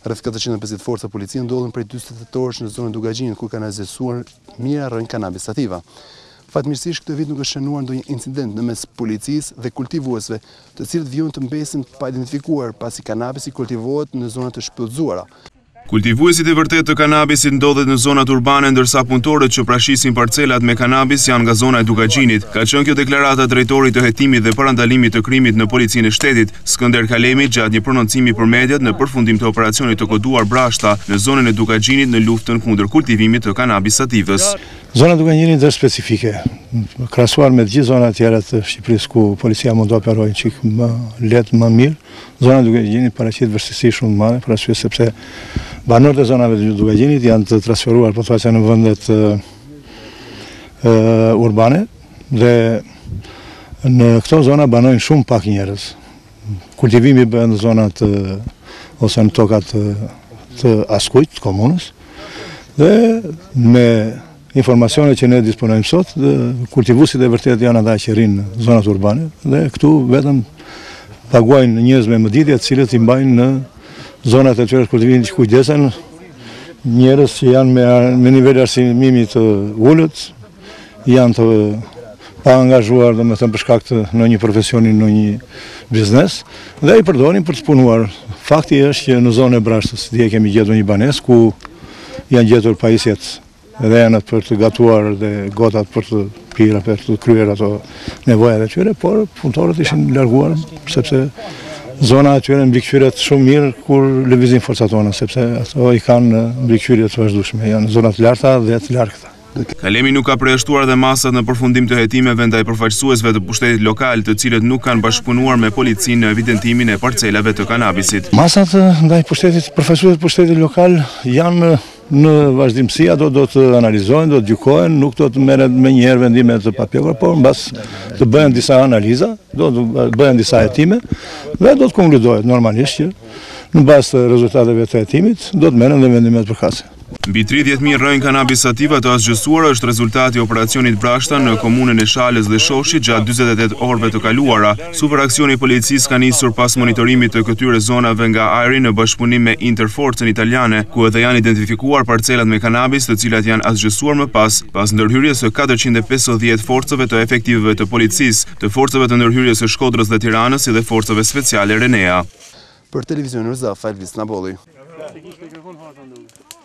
Rreth 450 forca policie ndodhen prej 40 tetorësh në zonën Dugagjinit ku kanë arrestuar mira rrën kanabis sativa. Fatmirësisht këtë vit nuk është shënuar ndonjë incident në mes policisë dhe kultivuesve, të cilët vijnë të mbesin pa identifikuar pasi kanabisi kultivohet në zona të shpëllzuara. Kultivuesit e vërtet të kanabisit ndodhet në zonat urbane, ndërsa punëtorët që prashisin parcelat me kanabis janë nga zona e Dugagjinit. Ka qenë kjo deklarata drejtorit të hetimit dhe parandalimit të krimit në policinë e shtetit, Skënder Kalemi, gjatë një prononcimi për mediat në përfundim të operacionit të koduar Brashta në zonën e Dugagjinit në luftën kundër kultivimit të kanabis sativës. Zona Dugagjinit është specifike, krahasuar me të gjithë zonat tjera të Shqipërisë ku policia mund të operojë çik më lehtë, më mirë. Zona Dugagjinit paraqit vështirësi shumë të madhe, për arsye sepse banorët e zonave të Dugagjinit janë të transferuar pothuajse në vendet urbane dhe në këto zona banojnë shumë pak njerëz. Kultivimi bëhet në zonat ose në tokat të Askujt, të komunës, dhe me informacionet që ne disponojmë sot, kultivuesit e vërtet janë ata që rrinë në zonat urbane dhe këtu vetëm paguajnë njerëz me mëditje të cilët i mbajnë në zonat e tyre kultivimit që kujdesen njerëz që janë me nivel arsimimi të ulët, janë të pa angazhuar domethënë për shkak të në një profesioni, në një biznes dhe i përdorin për të punuar. Fakti është që në zonën e Brashtës dje kemi gjetur një banesë ku janë gjetur pajisjet edhe janë për të gatuar dhe gotat për të pira, për të kryer ato nevojat e tyre, por punëtorët ishin larguar sepse zona e tyre mbikëqyret shumë mirë kur lëvizin forcat tona, sepse ato i kanë mbikëqyrje të vazhdueshme, janë zona të larta dhe të largëta. Kalemi nuk ka përjashtuar dhe masat në përfundim të hetimeve ndaj përfaqësuesve të pushtetit lokal, të cilët nuk kanë bashkëpunuar me policinë në evidentimin e parcelave të kanabisit. Masat ndaj përfaqësuesve të pushtetit lokal janë në vazhdimsi, ato do të analizojnë, do të gjykohen, nuk do të merret me njëherë vendime të papjekur, por mbas të bëhen disa analiza, do të bëhen disa hetime dhe do të konkludohet normalisht që në bazë të rezultateve të hetimit do të merren dhe vendimet përkatëse. Mbi 30.000 rrënjë kanabis sativa të asgjësuara është rezultati i operacionit Brashta në komunën e Shalës dhe Shoshit gjatë 48 orëve të kaluara. Superaksioni i policisë ka nisur pas monitorimit të këtyre zonave nga ajri në bashkëpunim me Interforcën italiane, ku edhe janë identifikuar parcelat me kanabis të cilat janë asgjësuar më pas ndërhyrjes së 450 forcave të efektiveve të policisë, të forcave të ndërhyrjes së Shkodrës dhe Tiranës si dhe forcave speciale Renea. Për televizionin Rza, Elvis Nabolli.